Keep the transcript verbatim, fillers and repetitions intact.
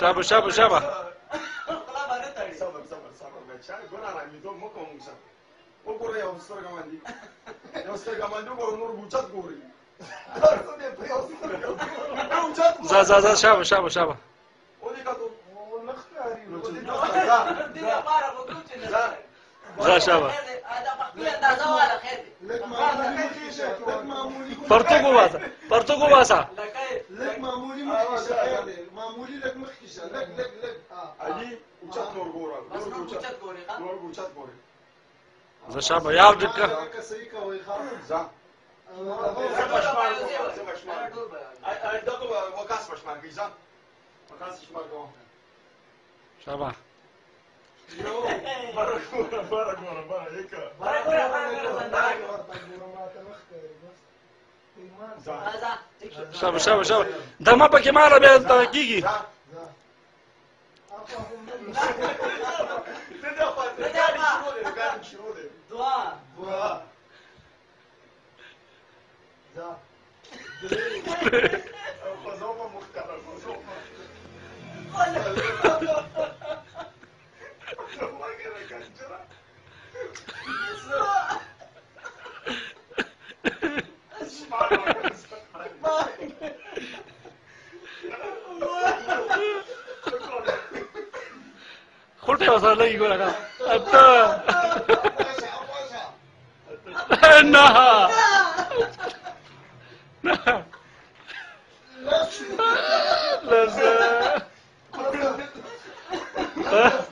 شابه شابه شابه صبر صبر صبر بچا ګور آرامېدو مه کوه موږ سره وګوره یو سترګه باندې یو سترګه باندې وګوره نور اوچت ګورئ ځه ځه ځه شابه شابه شابه ځه شابه پرتوګ وباسه پرتوګ وباسه لږ معمولي مخکې شه معمولي لږ مخکې شه لږ لږ لږ علي اوچت نور ګوره نور اوچت ګورئ ځه شابه یار دې که صحیح کوئ ښه ځه زه بشمار کوم زه بشمار دغه وکاس بشمار کوي ځه وکاس بشمار کوم شابه یو بره ګوره بره ګوره بره یکه بره ګوره بره ګوره شابه شابه شابه دمه پکې ماله بیا دغه کېږي دعا دعا ذا خزومه مختاره خزومه خوټه وسره لګي ګوره کا اته نه نه لزه